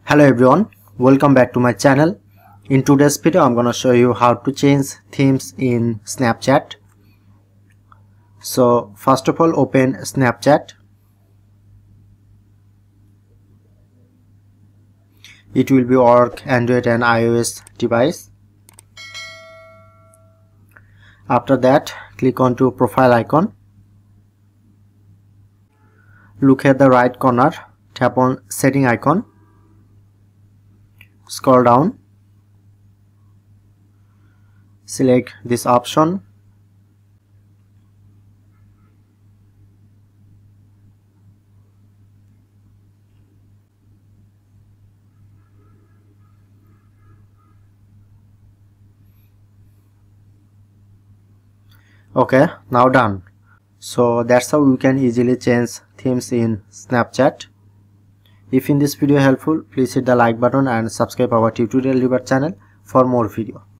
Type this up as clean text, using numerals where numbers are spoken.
Hello everyone, welcome back to my channel. In today's video I'm gonna show you how to change themes in Snapchat. So first of all, open Snapchat. It will be work Android and iOS device. After that, click on to profile icon. Look at the right corner, tap on setting icon. Scroll down, select this option. Okay, now done. So that's how you can easily change themes in Snapchat. If in this video helpful, please hit the like button and subscribe our tutorial review channel for more video.